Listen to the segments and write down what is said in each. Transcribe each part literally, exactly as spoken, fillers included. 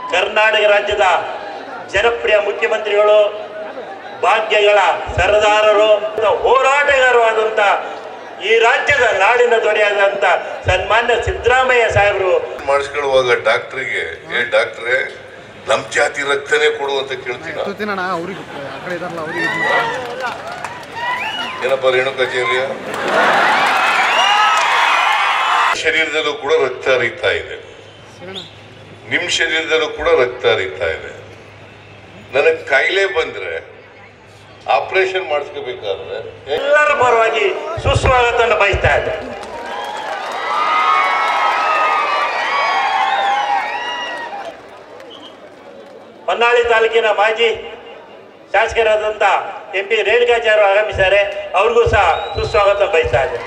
ಕರ್ನಾಟಕ ರಾಜ್ಯದ ಜನಪ್ರಿಯ ಮುಖ್ಯಮಂತ್ರಿಗಳು, ಭಾಗ್ಯಗಳ ಸರದಾರರು, ಹೋರಾಟಗಾರರಾದಂಥ ಈ ರಾಜ್ಯದ ನಾಡಿನ ದೊರೆಯಾದಂಥ ಸನ್ಮಾನ್ಯ ಸಿದ್ದರಾಮಯ್ಯ ಸಾಹೇಬರು ಮಾಡಿಸ್ಕೊಳ್ಳುವಾಗ ಡಾಕ್ಟ್ರಿಗೆ ಏ ಡಾಕ್ಟ್ರೇ ನಮ್ಮ ಜಾತಿ ರಕ್ತನೇ ಕೊಡು ಅಂತ ಕೇಳ್ತೀನಿ. ಏನಪ್ಪ ರೇಣುಕಾಚಾರ್ಯ, ಶರೀರದಲ್ಲೂ ಕೂಡ ರಕ್ತ ಹರಿತಾ ಇದೆ, ನಿಮ್ಮ ಶರೀರದಲ್ಲೂ ಕೂಡ ರಕ್ತ ಹರಿತಾ ಇದೆ. ನನಗೆ ಕಾಯಿಲೆ ಬಂದ್ರೆ ಆಪರೇಷನ್ ಮಾಡಿಸ್ಕೋಬೇಕಾದ್ರೆ ಎಲ್ಲರ ಪರವಾಗಿ ಸುಸ್ವಾಗತ ಬಯಸ್ತಾ ಇದೆ. ಹೊನ್ನಾಳಿ ತಾಲೂಕಿನ ಮಾಜಿ ಶಾಸಕರಾದಂಥ ಎಂ ಪಿ ರೇಣುಕಾಚಾರ್ಯ ಆಗಮಿಸಿದ್ದಾರೆ, ಅವ್ರಿಗೂ ಸಹ ಸುಸ್ವಾಗತ ಬಯಸ್ತಾ ಇದೆ.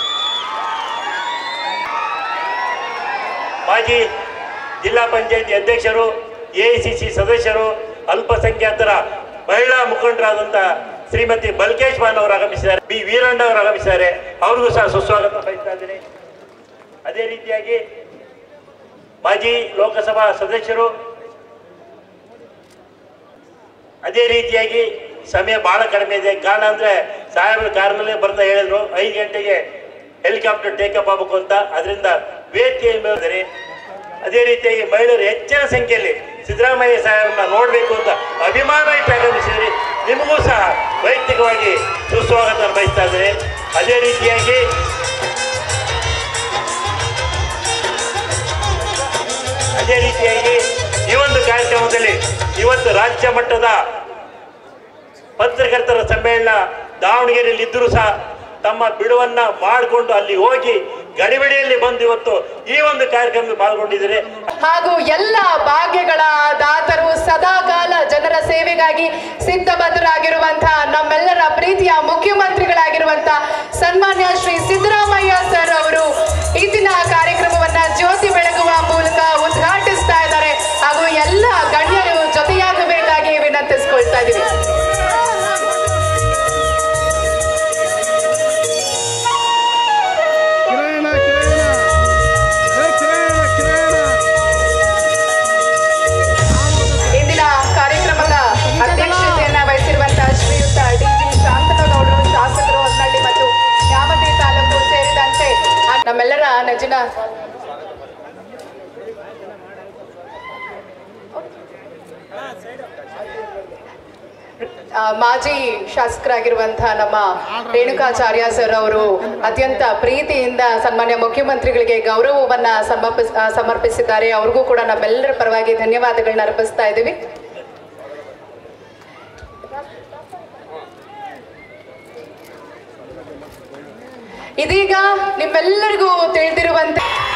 ಮಾಜಿ ಜಿಲ್ಲಾ ಪಂಚಾಯತಿ ಅಧ್ಯಕ್ಷರು, ಎ ಐ ಸಿ ಸಿ ಸದಸ್ಯರು, ಅಲ್ಪಸಂಖ್ಯಾತರ ಮಹಿಳಾ ಮುಖಂಡರಾದಂಥ ಶ್ರೀಮತಿ ಬಲ್ಕೇಶ್ ಬಾನ್ ಅವರು ಆಗಮಿಸಿದ್ದಾರೆ, ಬಿ ವೀರಣ್ಣ ಅವರು ಆಗಮಿಸಿದ್ದಾರೆ, ಅವ್ರಿಗೂ ಸಹ ಸುಸ್ವಾಗತ ಬಯಸ್ತಾ ಇದ್ದೀನಿ. ಅದೇ ರೀತಿಯಾಗಿ ಮಾಜಿ ಲೋಕಸಭಾ ಸದಸ್ಯರು, ಅದೇ ರೀತಿಯಾಗಿ ಸಮಯ ಬಹಳ ಕಡಿಮೆ ಇದೆ, ಕಾರಣ ಅಂದರೆ ಸಾಹೇಬರ ಕಾರಿನಲ್ಲೇ ಬರ್ತಾ ಹೇಳಿದ್ರು ಐದು ಗಂಟೆಗೆ ಹೆಲಿಕಾಪ್ಟರ್ ಟೇಕಪ್ ಆಗಬೇಕು ಅಂತ, ಅದರಿಂದ ವೇದಿಕೆ ಮೇಲಿದ್ದಾರೆ. ಅದೇ ರೀತಿಯಾಗಿ ಮಹಿಳೆಯರು ಹೆಚ್ಚಿನ ಸಂಖ್ಯೆಯಲ್ಲಿ ಸಿದ್ದರಾಮಯ್ಯ ಸಾಹೇಬರನ್ನ ನೋಡಬೇಕು ಅಂತ ಅಭಿಮಾನ ಇಟ್ಟು ಆಗಮಿಸಿದ್ರಿ, ನಿಮಗೂ ಸಹ ವೈಯಕ್ತಿಕವಾಗಿ ಸುಸ್ವಾಗತ ಬಯಸ್ತಾ ಇದ್ದಾರೆ. ಅದೇ ರೀತಿಯಾಗಿ ಅದೇ ರೀತಿಯಾಗಿ ಈ ಒಂದು ಕಾರ್ಯಕ್ರಮದಲ್ಲಿ ಇವತ್ತು ರಾಜ್ಯ ಮಟ್ಟದ ಪತ್ರಕರ್ತರ ಸಮ್ಮೇಳನ ದಾವಣಗೆರೆಯಲ್ಲಿ ಇದ್ದರೂ ಸಹ ತಮ್ಮ ಬಿಡುವನ್ನ ಮಾಡಿಕೊಂಡು ಅಲ್ಲಿ ಹೋಗಿ ಗಡಿಬಿಡಿಯಲ್ಲಿ ಬಂದು ಇವತ್ತು ಈ ಒಂದು ಕಾರ್ಯಕ್ರಮದಲ್ಲಿ ಪಾಲ್ಗೊಂಡಿದ್ದಾರೆ. ಹಾಗೂ ಎಲ್ಲ ಭಾಗ್ಯಗಳ ದಾತರು ಸದಾಕಾಲ ಜನರ ಸೇವೆಗಾಗಿ ಸಿದ್ಧಬದ್ಧರಾಗಿರುವಂತಹ ನಮ್ಮೆಲ್ಲರ ಪ್ರೀತಿಯ ಮುಖ್ಯಮಂತ್ರಿಗಳಾಗಿರುವಂತಹ ಸನ್ಮಾನ್ಯ ಶ್ರೀ ಸಿದ್ದರಾಮಯ್ಯ ಸರ್ ಅವರು ಈ ದಿನ ಕಾರ್ಯಕ್ರಮವನ್ನ ಜ್ಯೋತಿ ಬೆಳಗುವ ಮೂಲಕ ಉದ್ಘಾಟಿಸ್ತಾ ಇದ್ದಾರೆ. ಹಾಗೂ ಎಲ್ಲ ಗಣ್ಯರು ಜೊತೆಯಾಗಬೇಕಾಗಿ ವಿನಂತಿಸಿಕೊಳ್ತಾ ಇದ್ದೀವಿ. ಅಧ್ಯಕ್ಷತೆಯನ್ನ ವಹಿಸಿರುವಂತಹ ಶ್ರೀಯುತ ಡಿ ಜಿ ಶಾಂತನಗೌಡರು, ಶಾಸಕರು ಹೊನ್ನಳ್ಳಿ ಮತ್ತು ನ್ಯಾಮತಿ ತಾಲೂಕು ಸೇರಿದಂತೆ ನಮ್ಮೆಲ್ಲರ ನೆಚ್ಚಿನ ಮಾಜಿ ಶಾಸಕರಾಗಿರುವಂತಹ ನಮ್ಮ ರೇಣುಕಾಚಾರ್ಯ ಸರ್ ಅವರು ಅತ್ಯಂತ ಪ್ರೀತಿಯಿಂದ ಸನ್ಮಾನ್ಯ ಮುಖ್ಯಮಂತ್ರಿಗಳಿಗೆ ಗೌರವವನ್ನ ಸಮರ್ಪಿಸ ಸಮರ್ಪಿಸಿದ್ದಾರೆ. ಅವ್ರಿಗೂ ಕೂಡ ನಮ್ಮೆಲ್ಲರ ಪರವಾಗಿ ಧನ್ಯವಾದಗಳನ್ನ ಅರ್ಪಿಸ್ತಾ ಇದ್ದೀವಿ. ಇದೀಗ ನಿಮ್ಮೆಲ್ಲರಿಗೂ ತಿಳಿದಿರುವಂತೆ